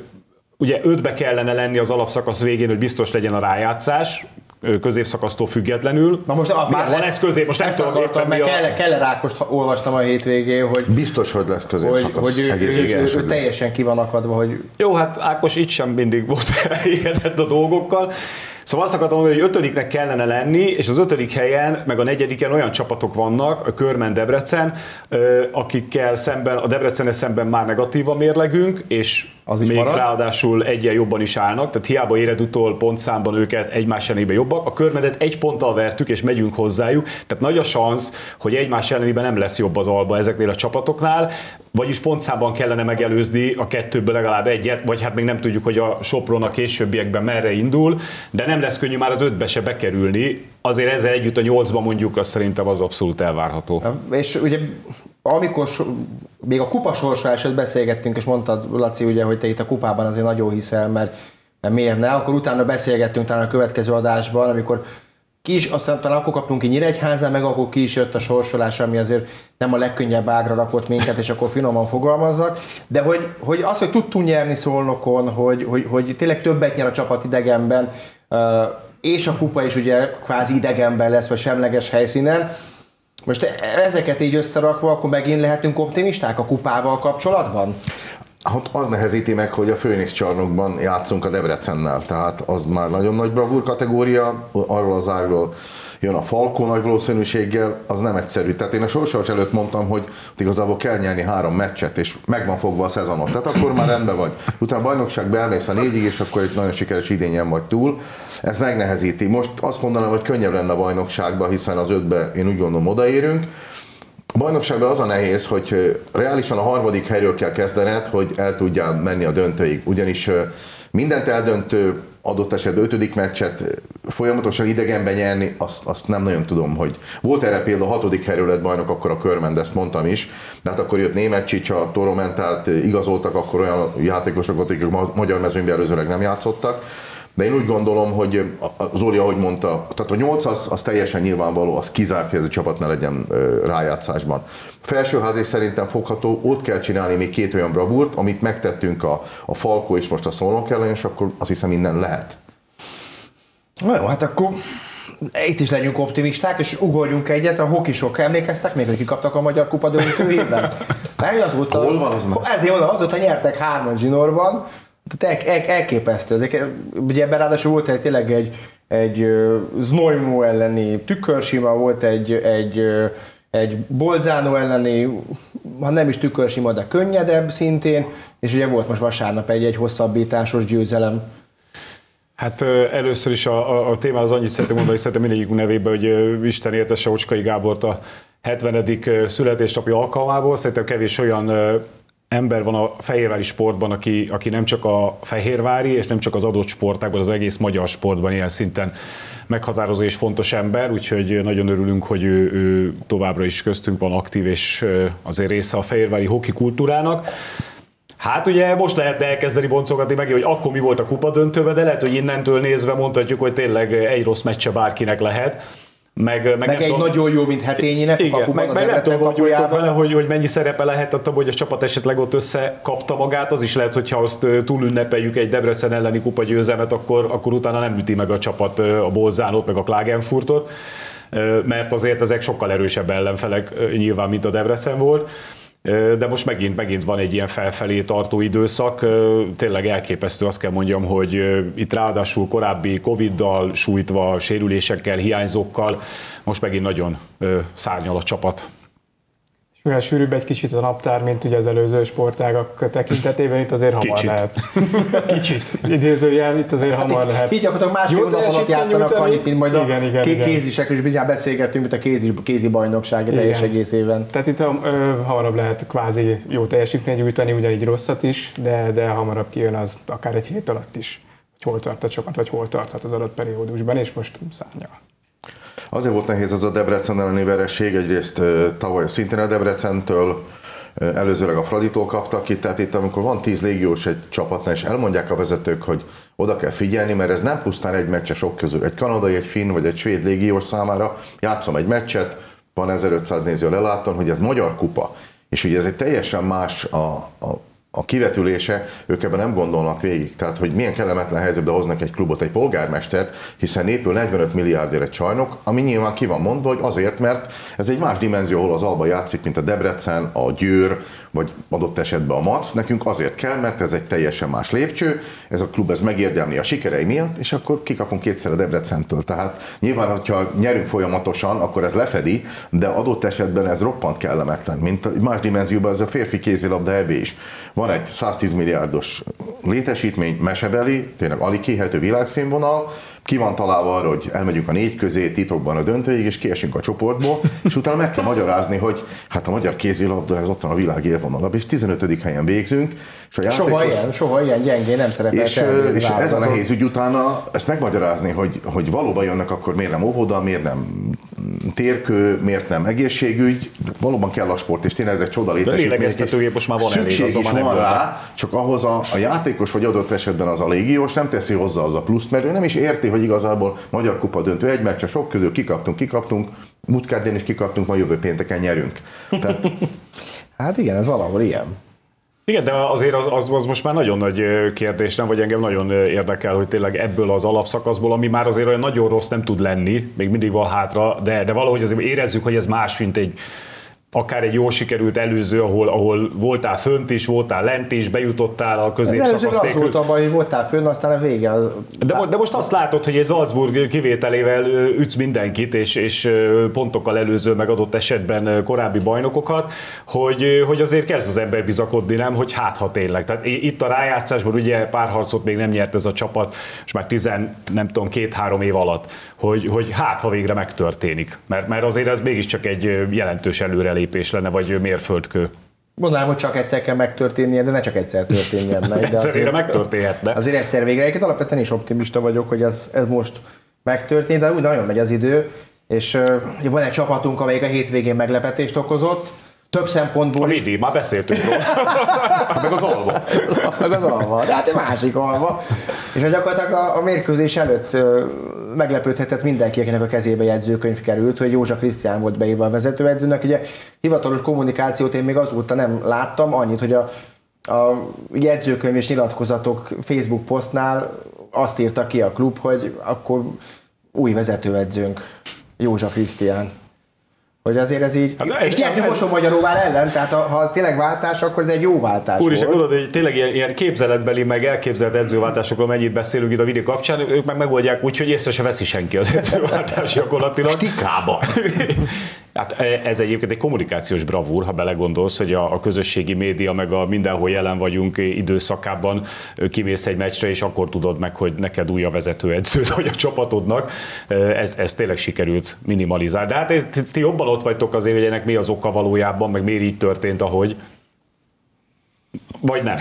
ugye ötbe kellene lenni az alapszakasz végén, hogy biztos legyen a rájátszás, középszakasztól függetlenül. Na most a, már van ez közép, most nem tudom akartam, mert Keller, Keller Ákost olvastam a hétvégén, hogy biztos, hogy lesz középszakasz. Hogy, hogy ő, ő, ő, ő teljesen ki van akadva, hogy... Jó, hát Ákos itt sem mindig volt elégedett a dolgokkal. Szóval azt akartam mondani, hogy ötödiknek kellene lenni, és az ötödik helyen, meg a negyediken olyan csapatok vannak, a Körmend, Debrecen, akikkel szemben, a Debrecennel szemben már negatív a mérlegünk, és az még marad. Ráadásul egyen jobban is állnak, tehát hiába éred utol pontszámban őket egymás ellenében jobbak. A Körmendet egy ponttal vertük, és megyünk hozzájuk, tehát nagy a szansz, hogy egymás ellenében nem lesz jobb az Alba ezeknél a csapatoknál, vagyis pontszámban kellene megelőzni a kettőből legalább egyet, vagy hát még nem tudjuk, hogy a Sopron a későbbiekben merre indul, de nem lesz könnyű már az ötbe se bekerülni. Azért ezzel együtt a nyolcba mondjuk, azt szerintem az abszolút elvárható. És ugye amikor még a kupa sorsolásról beszélgettünk, és mondtad, Laci, ugye, hogy te itt a kupában azért nagyon hiszel, mert, mert miért ne, akkor utána beszélgettünk talán a következő adásban, amikor ki is, aztán talán akkor kaptunk ki Nyíregyházán, meg akkor ki is jött a sorsolás, ami azért nem a legkönnyebb ágra rakott minket, és akkor finoman fogalmazzak, de hogy, hogy az, hogy tudtunk nyerni Szolnokon, hogy, hogy, hogy tényleg többet nyer a csapat idegenben, és a kupa is ugye kvázi idegenben lesz, vagy semleges helyszínen. Most ezeket így összerakva, akkor megint lehetünk optimisták a kupával kapcsolatban? Hát az nehezíti meg, hogy a Főnix csarnokban játszunk a Debrecennel, tehát az már nagyon nagy bravúr kategória, arról az ágról jön a Falkó nagy valószínűséggel, az nem egyszerű. Tehát én a sorsolás előtt mondtam, hogy igazából kell nyerni három meccset, és meg van fogva a szezonot, tehát akkor már rendben vagy. Utána a bajnokságba elmész a négyig, és akkor egy nagyon sikeres idényen vagy túl. Ez megnehezíti. Most azt mondanám, hogy könnyebb lenne a bajnokságba, hiszen az ötbe én úgy gondolom odaérünk. A bajnokságban az a nehéz, hogy reálisan a harmadik helyről kell kezdened, hogy el tudjál menni a döntőig. Ugyanis mindent eldöntő, adott esetben ötödik meccset folyamatosan idegenben nyerni, azt, azt nem nagyon tudom, hogy... Volt erre például a hatodik helyről lett bajnok, akkor a Körmend, ezt mondtam is, de hát akkor jött Németh Csicsa, Toromentát igazoltak, akkor olyan játékosokat, akik a magyar mezőnyben előzőleg nem játszottak. De én úgy gondolom, hogy Zoli, ahogy mondta, tehát a nyolc az, az teljesen nyilvánvaló, az kizárt, hogy ez a csapat ne legyen rájátszásban. Felsőház szerintem fogható, ott kell csinálni még két olyan bravúrt, amit megtettünk a, a Falkó és most a Szolnok ellen, és akkor azt hiszem minden lehet. Na jó, hát akkor itt is legyünk optimisták, és ugorjunk egyet. A hokisok emlékeztek még, hogy kikaptak a Magyar Kupa döntőjében? Mert azóta, hol van az meg? Ezért mondom, azóta nyertek hárman zsinórban, tehát el, el, elképesztő. Ezek, ugye ebben ráadásul volt egy, tényleg egy, egy Znojmo elleni tükörsima, volt egy, egy, egy Bolzano elleni, ha nem is tükörsima, de könnyedebb szintén, és ugye volt most vasárnap egy, egy hosszabbításos győzelem. Hát először is a, a, a téma az annyit szeretném mondani, hogy szerintem mindegyikünk nevében, hogy Isten éltesse Ocskai Gábort a hetvenedik születésnapi alkalmából. Szerintem kevés olyan ember van a fehérvári sportban, aki, aki nem csak a fehérvári, és nem csak az adott sportágban, az egész magyar sportban ilyen szinten meghatározó és fontos ember, úgyhogy nagyon örülünk, hogy ő, ő továbbra is köztünk van aktív, és azért része a fehérvári hoki kultúrának. Hát ugye most lehetne elkezdeni boncolgatni meg, hogy akkor mi volt a kupadöntőben, de lehet, hogy innentől nézve mondhatjuk, hogy tényleg egy rossz meccse bárkinek lehet. Meg, meg, meg egy tudom, nagyon jó, mint Hetényinek, igen, a kapuban, meg, a meg nem tudom, hogy vele, hogy, hogy mennyi szerepe lehet abban, hogy a csapat esetleg ott összekapta magát, az is lehet, hogyha azt túlünnepeljük egy Debrecen elleni kupagyőzelmet, akkor, akkor utána nem üti meg a csapat a Bolzánot, meg a Klagenfurtot, mert azért ezek sokkal erősebb ellenfelek nyilván, mint a Debrecen volt. De most megint, megint van egy ilyen felfelé tartó időszak, tényleg elképesztő, azt kell mondjam, hogy itt ráadásul korábbi Coviddal sújtva, sérülésekkel, hiányzókkal, most megint nagyon szárnyal a csapat. És mivel sűrűbb egy kicsit a naptár, mint ugye az előző sportágak tekintetében, itt azért hamar kicsit. lehet. Kicsit. Idézőjel, itt azért hát hamar itt, lehet. Így gyakorlatilag másfél nap alatt játszanak annyit, mint majd igen, a igen, ké- igen. kézisek, és bizony beszélgettünk, mint a kézi, kézi bajnokság teljes egész évben. Tehát itt ö, hamarabb lehet kvázi jó teljesítményt nyújtani, ugyanígy rosszat is, de, de hamarabb kijön az akár egy hét alatt is, hogy hol tart a csapat, vagy hol tarthat az adott periódusban, és most szárnyal. Azért volt nehéz az a Debrecen elleni vereség, egyrészt tavaly szintén a Debrecentől, előzőleg a Fraditól kaptak ki, tehát itt amikor van tíz légiós egy csapatnál, és elmondják a vezetők, hogy oda kell figyelni, mert ez nem pusztán egy meccse sok közül. Egy kanadai, egy finn vagy egy svéd légiós számára játszom egy meccset, van ezerötszáz néző a leláton, hogy ez magyar kupa, és ugye ez egy teljesen más a, a a kivetülése, ők ebben nem gondolnak végig. Tehát, hogy milyen kellemetlen helyzetbe hoznak egy klubot, egy polgármestert, hiszen épül negyvenöt milliárdért egy csarnok, ami nyilván ki van mondva, hogy azért, mert ez egy más dimenzió, ahol az Alba játszik, mint a Debrecen, a Győr, vagy adott esetben a Mac. Nekünk azért kell, mert ez egy teljesen más lépcső, ez a klub ez megérdemli a sikerei miatt, és akkor kikapunk kétszer a Debrecentől. Tehát nyilván, hogyha nyerünk folyamatosan, akkor ez lefedi, de adott esetben ez roppant kellemetlen, mint más dimenzióban ez a férfi kézilabda é bé is. Van egy száztíz milliárdos létesítmény, mesebeli, tényleg alig kihető világszínvonal, ki van találva arra, hogy elmegyünk a négy közé, titokban a döntőig, és kiesünk a csoportból, és utána meg kell magyarázni, hogy hát a magyar kézilabda, ez ott van a világ élvonalában, és tizenötödik helyen végzünk. És a játékos... Soha ilyen, soha ilyen gyengé nem szerepel. És, és ez a nehéz ügy utána, ezt megmagyarázni, hogy, hogy valóban jönnek, akkor miért nem óvoda, miért nem térkő, miért nem egészségügy, valóban kell a sport, és tényleg ez egy csoda létesítmény. Most már van szükség elég, is van rá, csak ahhoz a, a játékos, vagy adott esetben az a légiós nem teszi hozzá az a pluszt, mert ő nem is érti, hogy igazából magyar kupa döntő egy meccs, sok közül kikaptunk, kikaptunk, múltkádén is kikaptunk, ma jövő pénteken nyerünk. Tehát... Hát igen, ez valahol ilyen. Igen, de azért az, az, az most már nagyon nagy kérdés, nem? Vagy engem nagyon érdekel, hogy tényleg ebből az alapszakaszból, ami már azért olyan nagyon rossz nem tud lenni, még mindig van hátra, de, de valahogy azért érezzük, hogy ez más, mint egy akár egy jól sikerült előző, ahol, ahol voltál fönt is, voltál lent is, bejutottál a középszakasz nélkül. Az volt abban, hogy voltál fönn, aztán a vége az... De, de most azt látod, hogy egy Salzburg kivételével ütsz mindenkit, és, és pontokkal előző megadott esetben korábbi bajnokokat, hogy, hogy azért kezd az ember bizakodni, nem, hogy hát ha tényleg. Tehát itt a rájátszásban ugye pár harcot még nem nyert ez a csapat, és már tizen, nem tudom, két-három év alatt, hogy, hogy hát ha végre megtörténik. Mert, mert azért ez mégiscsak egy jelentős előre lépés lenne, vagy mérföldkő. Mondanám, hogy csak egyszer kell megtörténnie, de ne csak egyszer történjen meg. egyszer azért, végre megtörténhetne. Azért egyszer végre. Egyébként alapvetően is optimista vagyok, hogy ez, ez most megtörtént, de úgy nagyon megy az idő, és uh, van egy csapatunk, amelyik a hétvégén meglepetést okozott, több szempontból a is. Vidi, már beszéltünk róla. Meg az Alba. Meg az Alba, de hát egy másik Alba. És gyakorlatilag a, a mérkőzés előtt uh, meglepődhetett mindenki, akinek a kezébe jegyzőkönyv került, hogy Józsa Krisztián volt beírva a vezetőedzőnek. Ugye hivatalos kommunikációt én még azóta nem láttam, annyit, hogy a, a jegyzőkönyv és nyilatkozatok Facebook posztnál azt írta ki a klub, hogy akkor új vezetőedzőnk Józsa Krisztián. Hogy azért ez így, hát ez, és nyertünk Mosonmagyaróvár ellen, tehát ha ez tényleg váltás, akkor ez egy jó váltás Úr is, volt. tudod, hogy tényleg ilyen, ilyen képzeletbeli, meg elképzelt edzőváltásokról mennyit beszélünk itt a videó kapcsán, ők meg megoldják úgy, hogy észre se veszi senki az edzőváltás gyakorlatilag. Stikába! Hát ez egyébként egy kommunikációs bravúr, ha belegondolsz, hogy a, a közösségi média, meg a mindenhol jelen vagyunk időszakában kimész egy meccsre, és akkor tudod meg, hogy neked új a vezetőedződ, vagy a csapatodnak. Ez, ez tényleg sikerült minimalizálni. De hát ti jobban ott vagytok azért, hogy ennek mi az oka valójában, meg miért így történt, ahogy. Vagy nem.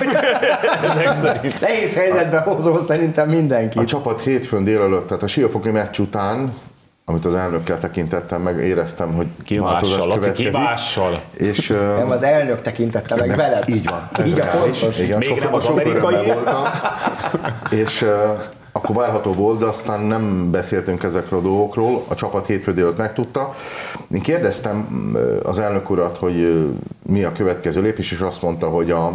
Nehéz helyzetbe hozó szerintem mindenki. A csapat hétfőn délelőtt, tehát a siófoki meccs után, amit az elnökkel tekintettem meg, éreztem, hogy kívással, Laci, kívással. És, nem, az elnök tekintette meg veled. Így van. Így a pontos. Igen, még sok, nem az sok amerikai. voltam, és uh, akkor várható volt, de aztán nem beszéltünk ezekről a dolgokról. A csapat hétfő délután megtudta. Én kérdeztem az elnök urat, hogy mi a következő lépés, és azt mondta, hogy a,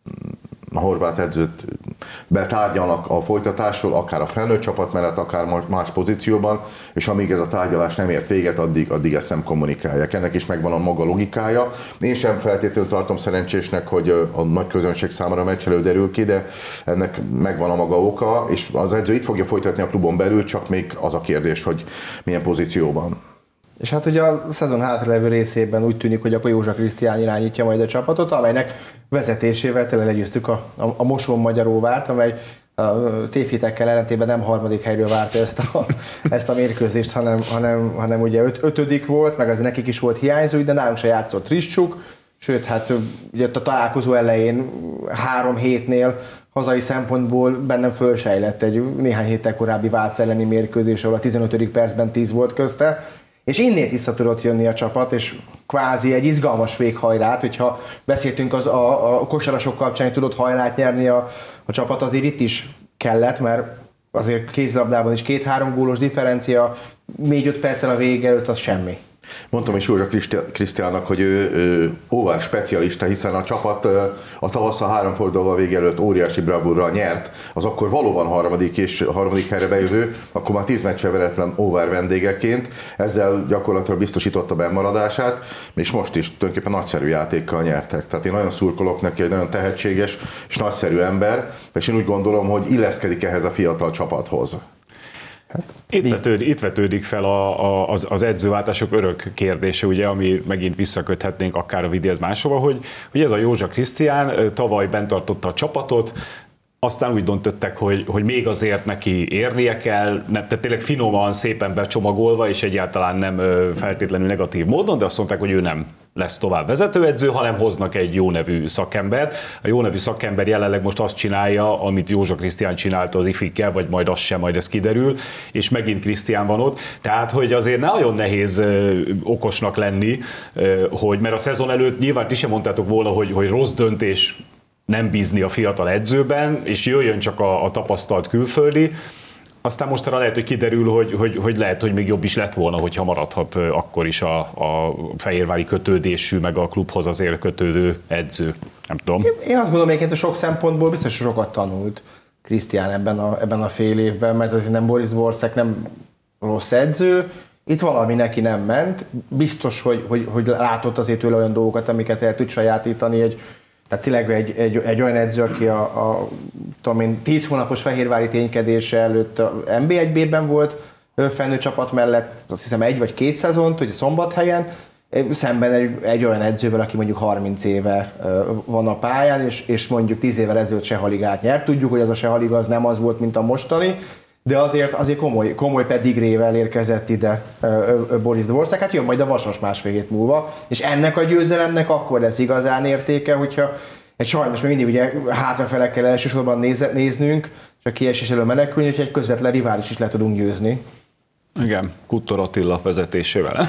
a horvát edzőt betárgyalnak a folytatásról, akár a felnőtt csapat mellett, akár más pozícióban, és amíg ez a tárgyalás nem ért véget, addig, addig ezt nem kommunikálják. Ennek is megvan a maga logikája. Én sem feltétlenül tartom szerencsésnek, hogy a nagy közönség számára a meccs derül ki, de ennek megvan a maga oka, és az edző itt fogja folytatni a klubon belül, csak még az a kérdés, hogy milyen pozícióban. És hát ugye a szezon hátralevő részében úgy tűnik, hogy akkor Józsa Krisztián irányítja majd a csapatot, amelynek vezetésével tényleg legyőztük a, a, a Mosonmagyaróvárt, amely a tévhitekkel ellentétben nem harmadik helyről várta ezt a, ezt a mérkőzést, hanem, hanem, hanem ugye öt, ötödik volt, meg az nekik is volt hiányzó, de nálunk se játszott Triscsuk, sőt, hát ugye a találkozó elején három hétnél hazai szempontból bennem fölsejlett egy néhány héttel korábbi Vác elleni mérkőzés, ahol a tizenötödik percben tíz volt közte, és innét vissza tudott jönni a csapat, és kvázi egy izgalmas véghajrát, hogyha beszéltünk az a, a kosarasok kapcsán, hogy tudott hajrát nyerni a, a csapat, azért itt is kellett, mert azért kézilabdában is két-három gólos differencia, négy-öt perccel a vége előtt az semmi. Mondtam is Józsa Krisztiánnak, hogy ő, ő óvár specialista, hiszen a csapat a tavasszal három fordulóval vége előtt óriási bravúrral nyert, az akkor valóban harmadik és harmadik helyre bejövő, akkor már tíz meccse veretlen óvár vendégeként, ezzel gyakorlatilag biztosította bennmaradását, és most is tulajdonképpen nagyszerű játékkal nyertek. Tehát én nagyon szurkolok neki, egy nagyon tehetséges és nagyszerű ember, és én úgy gondolom, hogy illeszkedik ehhez a fiatal csapathoz. Hát, itt, vetődik, itt vetődik fel a, a, az, az edzőváltások örök kérdése, ugye, ami megint visszaköthetnénk akár a videóz máshova, hogy, hogy ez a Józsa Krisztián tavaly bent tartotta a csapatot, aztán úgy döntöttek, hogy, hogy még azért neki érnie kell, nem, tehát tényleg finoman, szépen becsomagolva, és egyáltalán nem feltétlenül negatív módon, de azt mondták, hogy ő nem lesz tovább vezetőedző, hanem hoznak egy jó nevű szakembert. A jó nevű szakember jelenleg most azt csinálja, amit Józsa Krisztián csinálta az ifikkel, vagy majd az sem, majd ez kiderül, és megint Krisztián van ott. Tehát, hogy azért nagyon nehéz ö, okosnak lenni, ö, hogy, mert a szezon előtt nyilván ti sem mondtátok volna, hogy, hogy rossz döntés nem bízni a fiatal edzőben, és jöjjön csak a, a tapasztalt külföldi. Aztán mostanra lehet, hogy kiderül, hogy, hogy, hogy lehet, hogy még jobb is lett volna, hogyha maradhat akkor is a, a fehérvári kötődésű, meg a klubhoz azért kötődő edző. Nem tudom. Én azt gondolom, hogy sok szempontból biztos sokat tanult Krisztián ebben a, ebben a fél évben, mert azért nem Boris Dvorszak nem rossz edző, itt valami neki nem ment. Biztos, hogy, hogy, hogy látott azért tőle olyan dolgokat, amiket el tud sajátítani egy Tehát tényleg egy, egy, egy olyan edző, aki a, a tudom én, tíz hónapos fehérvári ténykedése előtt a en bé egy bé-ben volt felnőtt csapat mellett, azt hiszem egy vagy két szezont, ugye Szombathelyen, szemben egy, egy olyan edzővel, aki mondjuk harminc éve van a pályán, és, és mondjuk tíz évvel ezelőtt Sehaligát nyert. Tudjuk, hogy az a Sehaliga az nem az volt, mint a mostani, de azért, azért komoly, komoly pedigrével érkezett ide Boris Dvorszak, hát jön majd a Vasas másfél hét múlva, és ennek a győzelemnek akkor lesz igazán értéke, hogyha egy sajnos még mindig ugye hátrafele kell elsősorban néz, néznünk, és a kiesés elől menekülni, hogy egy közvetlen rivális is le tudunk győzni. Igen, Kuttor Attila vezetésével.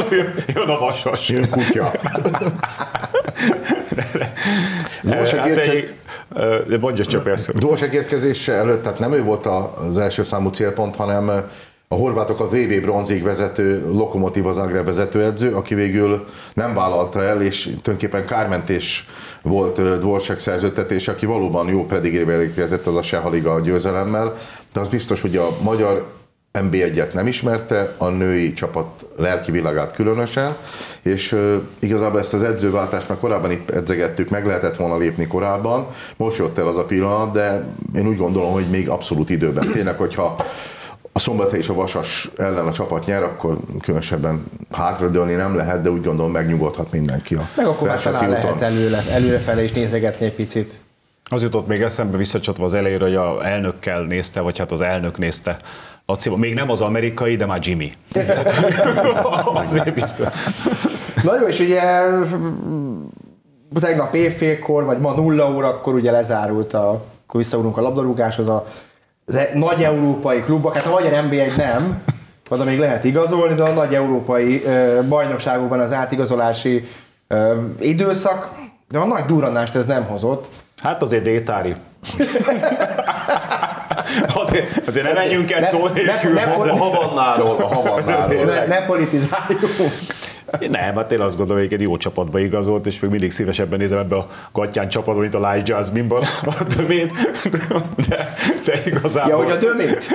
Jön a Vasas. Jön kutya. Mondja csak persze. Dvorszak érkezése előtt, tehát nem ő volt az első számú célpont, hanem a horvátok a vé vé bronzig vezető Lokomotíva Zagreb vezetőedző, aki végül nem vállalta el, és tulajdonképpen kármentés volt Dvorszak szerződtetése, aki valóban jó predigével érkezett az a Sehaliga győzelemmel, de az biztos, hogy a magyar en bé egyet nem ismerte, a női csapat lelki világát különösen, és uh, igazából ezt az edzőváltást már korábban itt edzegettük, meg lehetett volna lépni korábban, most jött el az a pillanat, de én úgy gondolom, hogy még abszolút időben. Tényleg, hogyha a Szombathely és a Vasas ellen a csapat nyer, akkor különösebben hátradőlni nem lehet, de úgy gondolom megnyugodhat mindenki a meg akkor már talán lehet előre, előrefele is nézegetni egy picit. Az jutott még eszembe visszacsatva az elejére, hogy az elnökkel nézte, vagy hát az elnök nézte Laciba. Még nem az amerikai, de már Jimmy. Azért biztos. Na jó, és ugye tegnap éjfélkor, vagy ma nulla órakor ugye lezárult, a, akkor visszaugrunk a labdarúgáshoz, a az nagy európai klubok, hát a magyar en bé egy nem, oda még lehet igazolni, de a nagy európai ö, bajnokságokban az átigazolási ö, időszak, de a nagy durranást ez nem hozott. Hát azért Détári. azért, azért ne menjünk el szó nélkül. Ne, ne, a Havannáról, a Havannáról. Ne, ne politizáljunk. Nem, hát én azt gondolom, hogy egy jó csapatba igazolt, és még mindig szívesebben nézem ebbe a Gattyán csapatban, mint a Live Jasmine-ban a dömét, de, de igazából... Ja, hogy a dömét?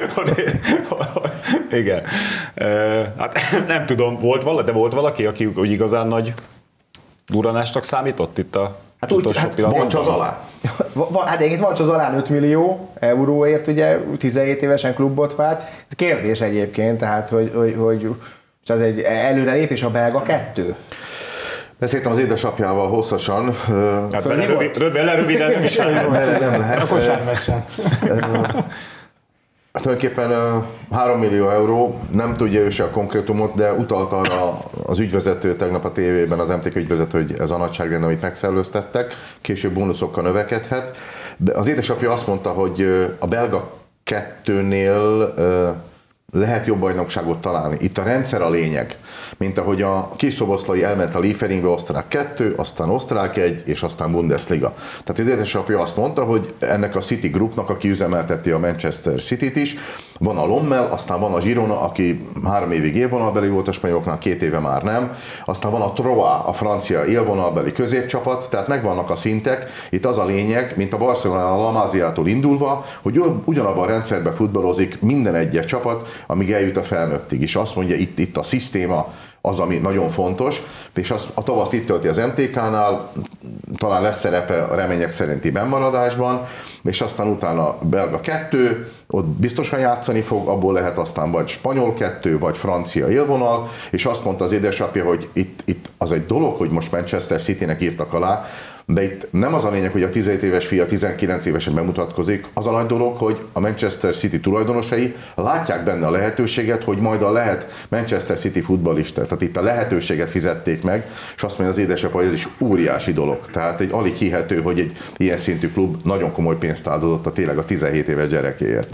Igen. Hát nem tudom, volt valaki, de volt valaki, aki úgy igazán nagy durranásnak számított itt a hát utolsó hát pillanatban? Vancsa Zalán. Hát egyébként Vancsa Zalán öt millió euróért, ugye tizenhét évesen klubot vált. Ez kérdés egyébként, tehát hogy, hogy, hogy és az egy előrelépés, a belga kettő. Beszéltem az édesapjával hosszasan. Hát vele rövid, rövid, röviden nem is nem lehet. A kosármeccsen. Tulajdonképpen három millió euró, nem tudja ő se a konkrétumot, de utalt arra az ügyvezető tegnap a tévében, az em té ká ügyvezető, hogy ez a nagyságrend, amit megszerveztettek, később bónuszokkal növekedhet. De az édesapja azt mondta, hogy a belga kettőnél lehet jobb bajnokságot találni. Itt a rendszer a lényeg. Mint ahogy a Kis-Szoboszlai elment a Lieferingbe, osztrák kettő, aztán osztrák egy, és aztán Bundesliga. Tehát az édesapja azt mondta, hogy ennek a City Groupnak, aki üzemelteti a Manchester Cityt is, van a Lommel, aztán van a Girona, aki három évig élvonalbeli volt a spanyoloknál, két éve már nem, aztán van a Troyes, a francia élvonalbeli középcsapat, tehát megvannak a szintek. Itt az a lényeg, mint a Barcelona a La Masia-tól indulva, hogy ugyanabban a rendszerben futballozik minden egyes csapat, amíg eljut a felnőttig. És azt mondja, itt, itt a szisztéma az, ami nagyon fontos, és az, a tavaszt itt tölti az em té ká-nál, talán lesz szerepe a remények szerinti bennmaradásban, és aztán utána belga kettő, ott biztosan játszani fog, abból lehet aztán vagy spanyol kettő, vagy francia élvonal, és azt mondta az édesapja, hogy itt, itt az egy dolog, hogy most Manchester Citynek írtak alá, de itt nem az a lényeg, hogy a tizenhét éves fia tizenkilenc évesen bemutatkozik, az a nagy dolog, hogy a Manchester City tulajdonosai látják benne a lehetőséget, hogy majd a lehet Manchester City futballista. Tehát itt a lehetőséget fizették meg, és azt mondja az édesapa, hogy ez is óriási dolog. Tehát egy alig hihető, hogy egy ilyen szintű klub nagyon komoly pénzt áldozott a tényleg a tizenhét éves gyerekéért.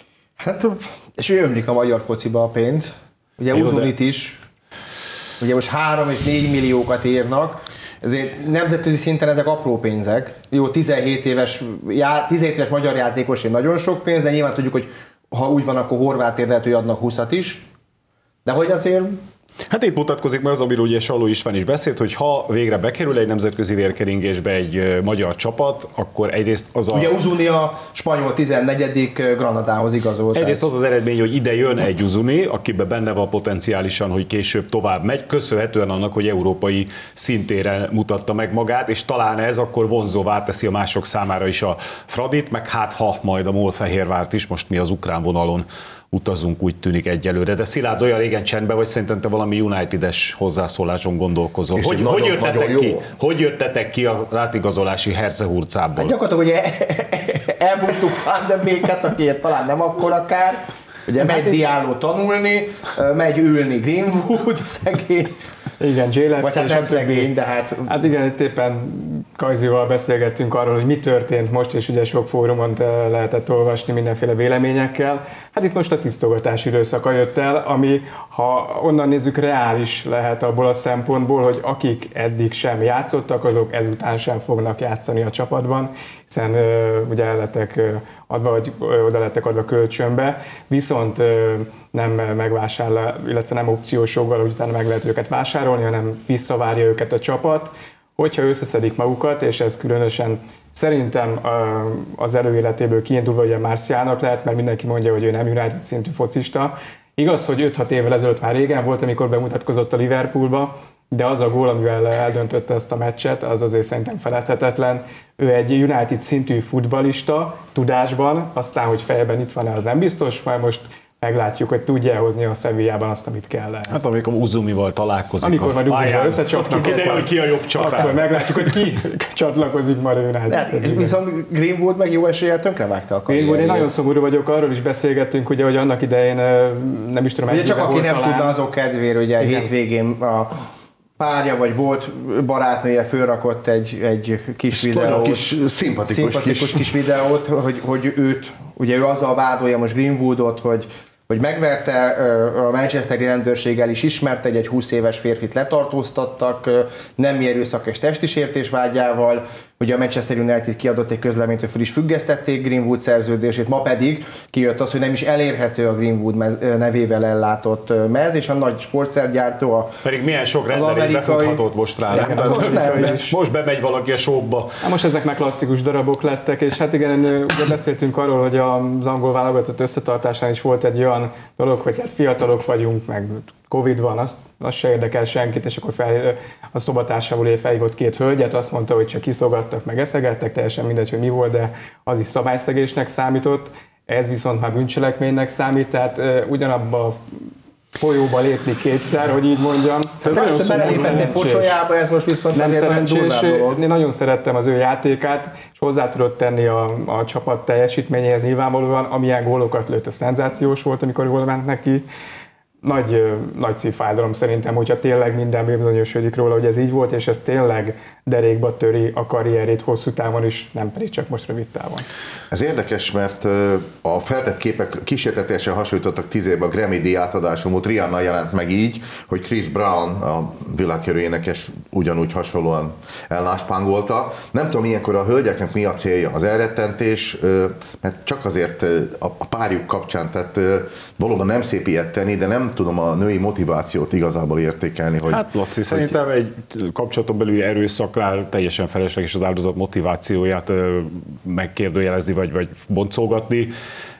Hát, és ömlik a magyar fociba a pénz. Ugye Uzunit is, ugye most három és négy milliókat érnak, ezért nemzetközi szinten ezek apró pénzek. Jó, tizenhét éves, já, tizenhét éves magyar játékosért nagyon sok pénz, de nyilván tudjuk, hogy ha úgy van, akkor horvátért lehet, hogy adnak húszat is. De hogy azért... Hát itt mutatkozik meg az, amiről ugye Salló István is beszélt, hogy ha végre bekerül egy nemzetközi vérkeringésbe egy magyar csapat, akkor egyrészt az a... Ugye Uzuni a spanyol tizennegyedik Granadához igazolt. Egyrészt az az eredmény, hogy ide jön egy Uzuni, akiben benne van potenciálisan, hogy később tovább megy, köszönhetően annak, hogy európai szintére mutatta meg magát, és talán ez akkor vonzóvá teszi a mások számára is a Fradit, meg hát ha majd a Molfehérvárt is, most mi az ukrán vonalon utazunk, úgy tűnik egyelőre. De Szilárd, olyan régen csendben vagy, szerintem te valami United-es hozzászóláson gondolkozol. Hogy, nagyon, hogy, jöttetek nagyon ki, hogy jöttetek ki a rátigazolási hercehurcából? Hát gyakorlatilag ugye elbuktuk Van de Beeket, akiért talán nem akkor akár. Ugye megy hát Diallo tanulni, megy ülni Greenwood, szegény. Igen, J-Lex. Vagy hát nem szegény, de hát... Hát igen, itt éppen Kajzival beszélgettünk arról, hogy mi történt most, és ugye sok fórumon lehetett olvasni mindenféle véleményekkel. Hát itt most a tisztogatási időszaka jött el, ami, ha onnan nézzük, reális lehet abból a szempontból, hogy akik eddig sem játszottak, azok ezután sem fognak játszani a csapatban, hiszen uh, ugye el lettek adva, vagy oda lettek adva kölcsönbe, viszont uh, nem megvásárol, illetve nem opciós joggal, hogy utána meg lehet őket vásárolni, hanem visszavárja őket a csapat. Hogyha összeszedik magukat, és ez különösen Szerintem az előéletéből kiindulva ugye Martialnak lehet, mert mindenki mondja, hogy ő nem United szintű focista. Igaz, hogy öt-hat évvel ezelőtt már régen volt, amikor bemutatkozott a Liverpoolba, de az a gól, amivel eldöntötte ezt a meccset, az azért szerintem feledhetetlen. Ő egy United szintű futballista tudásban, aztán, hogy fejben itt van-e, az nem biztos, majd most meglátjuk, hogy tudja hozni a Sevillában azt, amit kell ehhez. Hát amikor Uzumival találkozik. Amikor majd Uzumival összecsapnak, kiderül, hogy ki a jobb csatár. Akkor meglátjuk, hogy ki csatlakozik majd a United. Hát, viszont Greenwood meg jó eséllyel tönkrevágta a karrierjét. Greenwood, én nagyon szomorú vagyok, arról is beszélgettünk, ugye, hogy annak idején nem is tudom, ugye csak aki nem talán. tudna, azok kedvéért, ugye igen. Hétvégén a párja vagy volt barátnője fölrakott egy, egy kis videót, kis, szimpatikus, szimpatikus kis. kis videót, hogy, hogy őt, ugye ő azzal vádolja most Greenwoodot, hogy hogy megverte, a manchesteri rendőrséggel is ismert, egy, egy húsz éves férfit letartóztattak, nem erőszak és testisértés vágyával. Ugye a Manchester United kiadott egy közleményt, hogy fel is függesztették Greenwood szerződését, ma pedig kijött az, hogy nem is elérhető a Greenwood mez, nevével ellátott mez, és a nagy sportszergyártó a Pedig milyen sok rendelés befuthatott most rá. Nem, nem, most, nem, nem. Most bemegy valaki a showba. Hát most ezek már klasszikus darabok lettek, és hát igen, ugye beszéltünk arról, hogy az angol válogatott összetartásán is volt egy olyan dolog, hogy hát fiatalok vagyunk, meg Covid van, azt, azt se érdekel senkit, és akkor fel, a szobatársából felhívott két hölgyet, azt mondta, hogy csak kiszogattak, meg eszegettek, teljesen mindegy, hogy mi volt, de az is szabályszegésnek számított, ez viszont már bűncselekménynek számít, tehát ugyanabba a folyóba lépni kétszer, hogy így mondjam. Persze belelépett egy pocsolyába, ez most viszont nem azért nagyon szerencsés. dolog. Én nagyon szerettem az ő játékát, és hozzá tudott tenni a, a csapat teljesítményéhez nyilvánvalóan, amilyen gólokat lőtt, a szenzációs volt, amikor jól ment neki. Nagy, nagy szívfájdalom szerintem, hogyha tényleg minden bizonyosodik róla, hogy ez így volt, és ez tényleg derékba töri a karrierét hosszú távon is, nem pedig csak most rövid távon. Ez érdekes, mert a feltett képek kísérletesen hasonlítottak tíz évben a Grammy-díj átadású múlt Rihanna jelent meg így, hogy Chris Brown, a világhírű énekes, ugyanúgy hasonlóan elláspángolta. Nem tudom, ilyenkor a hölgyeknek mi a célja, az elrettentés, mert csak azért a párjuk kapcsán, tehát valóban nem szép ilyet tenni, de nem tudom a női motivációt igazából értékelni. Hogy, hát Laci, hogy... szerintem egy kapcsolaton belüli erőszaknál teljesen felesleges az áldozat motivációját megkérdőjelezni vagy, vagy boncolgatni.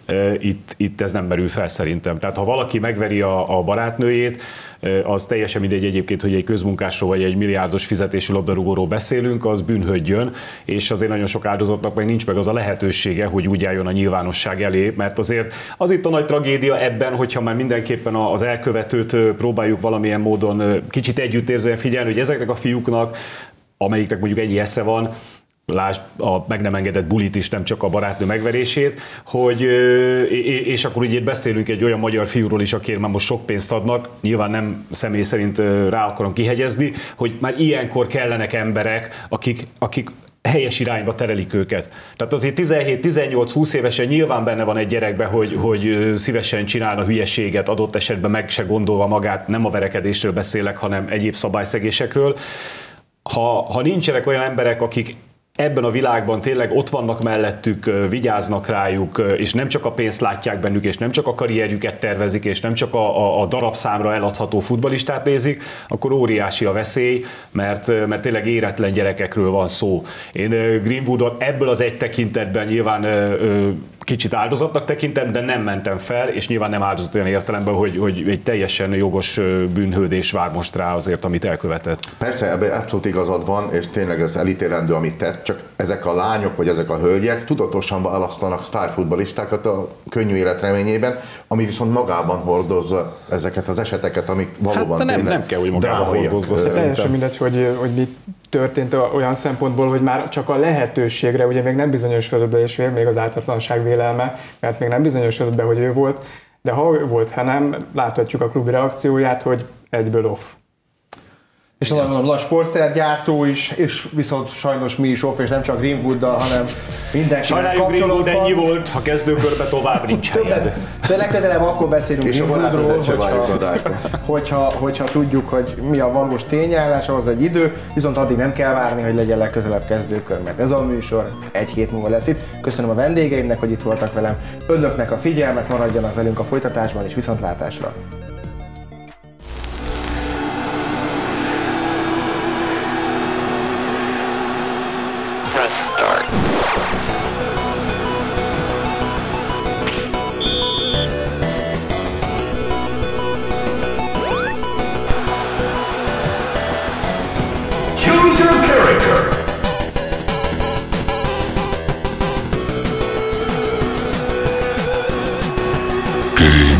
Itt, itt ez nem merül fel szerintem. Tehát ha valaki megveri a, a barátnőjét, az teljesen mindegy egyébként, hogy egy közmunkásról vagy egy milliárdos fizetésű labdarúgóról beszélünk, az bűnhődjön, és azért nagyon sok áldozatnak meg nincs meg az a lehetősége, hogy úgy álljon a nyilvánosság elé, mert azért az itt a nagy tragédia ebben, hogyha már mindenképpen az elkövetőt próbáljuk valamilyen módon kicsit együttérzően figyelni, hogy ezeknek a fiúknak, amelyiknek mondjuk ennyi esze van, lásd a meg nem engedett bulit is, nem csak a barátnő megverését, hogy, és akkor ugye beszélünk egy olyan magyar fiúról is, akért már most sok pénzt adnak, nyilván nem személy szerint rá akarom kihegyezni, hogy már ilyenkor kellenek emberek, akik, akik helyes irányba terelik őket. Tehát azért tizenhét tizennyolc húsz évesen nyilván benne van egy gyerekben, hogy, hogy szívesen csinálna hülyeséget, adott esetben meg se gondolva magát, nem a verekedésről beszélek, hanem egyéb szabályszegésekről. Ha, ha nincsenek olyan emberek, akik ebben a világban tényleg ott vannak mellettük, vigyáznak rájuk, és nem csak a pénzt látják bennük, és nem csak a karrierjüket tervezik, és nem csak a, a, a darabszámra eladható futballistát nézik, akkor óriási a veszély, mert, mert tényleg éretlen gyerekekről van szó. Én Greenwoodot ebből az egy tekintetben nyilván kicsit áldozatnak tekintem, de nem mentem fel, és nyilván nem áldozat olyan értelemben, hogy, hogy egy teljesen jogos bűnhődés vár most rá azért, amit elkövetett. Persze, ebben abszolút igazad van, és tényleg ez elítélendő, amit tett, csak ezek a lányok, vagy ezek a hölgyek tudatosan választanak sztárfutballistákat a könnyű élet reményében, ami viszont magában hordozza ezeket az eseteket, amik valóban hát, nem, nem kell, hogy magában hordozza. Teljesen mindegy, hogy, hogy mi történt olyan szempontból, hogy már csak a lehetőségre, ugye még nem bizonyosodott be, és még az ártatlanság vélelme, mert még nem bizonyosodott be, hogy ő volt, de ha ő volt, ha nem, láthatjuk a klub reakcióját, hogy egyből off. És nagyon mondom, a sportszergyártó is, és viszont sajnos mi is off, és nem csak Greenwooddal, hanem mindenkivel kapcsolatban. Greenwood ennyi volt, ha kezdőkörbe tovább nincs helyed. De legközelebb akkor beszélünk Greenwoodról, hogyha, hogyha, hogyha tudjuk, hogy mi a valós tényállás, ahhoz egy idő, viszont addig nem kell várni, hogy legyen legközelebb kezdőkör, mert ez a műsor egy hét múlva lesz itt. Köszönöm a vendégeimnek, hogy itt voltak velem, önöknek a figyelmet, maradjanak velünk a folytatásban, és viszontlátásra! Press start. Choose your character. Game